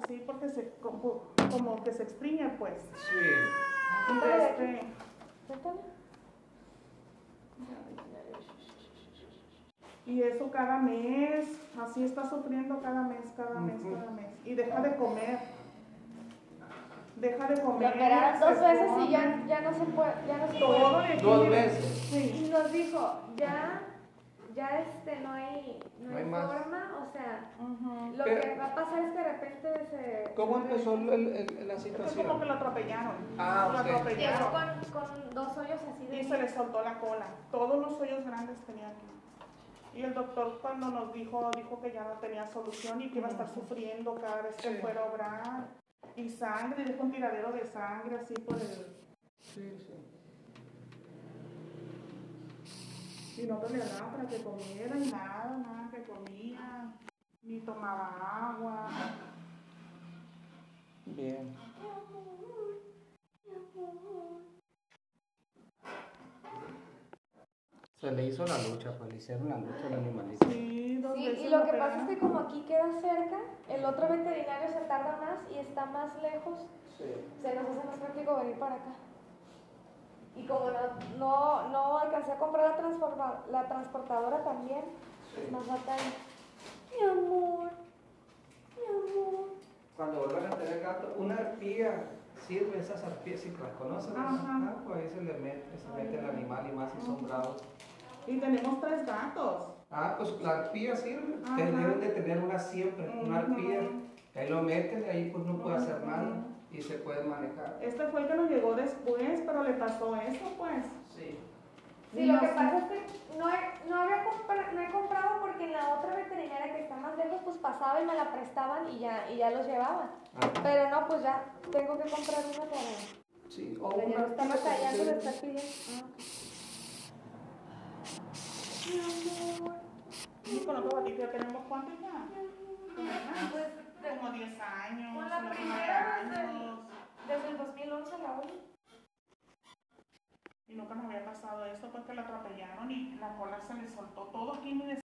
Sí, porque como que se exprime, pues. Sí. Y eso cada mes, así está sufriendo cada mes. Y deja de comer. Lo operaron 2 veces y ya no se puede, Todo puede. 2 veces. Sí. Y nos dijo, ya no hay forma, o sea, lo que va a pasar es que de repente se... ¿Cómo empezó la Es situación? como que lo atropellaron. Ah, Lo ok. atropellaron. Llegó con 2 hoyos así de... Y se le soltó la cola. Todos los hoyos grandes tenía aquí. Y el doctor cuando nos dijo que ya no tenía solución y que iba a estar sufriendo cada vez que fuera a obrar. Y sangre, dejó un tiradero de sangre así por el... Sí. Y no tenía nada para que comiera y nada que comía. Ni tomaba agua. Bien. Se le hizo la lucha, pues le hicieron la lucha al animalito. Sí, 2 Sí, veces y lo que operaron. pasa es que como aquí queda cerca, el otro veterinario se tarda más y está más lejos, se nos hace más práctico venir para acá. Y como no alcancé a comprar la transportadora también, es más batalla. Mi amor. Cuando vuelvan a tener gato, una arpía sirve, esas arpías, si las conocen, pues ahí se mete el animal y más si son bravos. Y tenemos 3 gatos. Pues la arpía sirve, deben de tener una siempre, una arpía. Ahí lo meten y ahí pues no puede hacer nada y se puede manejar. Este fue el que nos llegó después, pero le pasó eso, pues. Sí. Sí, lo que pasa es que no he comprado porque en la otra veterinaria que está más lejos pues pasaba y me la prestaban y ya los llevaban. Pero no, pues ya tengo que comprar una para... Sí, o una ya está batallando, le está pidiendo. Mi amor. Y con otro gatito ya tenemos ¿cuántos ya? Pues Como 10 años, con la 9 primera años. desde el 2011 la oí. Y nunca nos había pasado esto, pues que la atropellaron y la cola se le soltó todo aquí en mi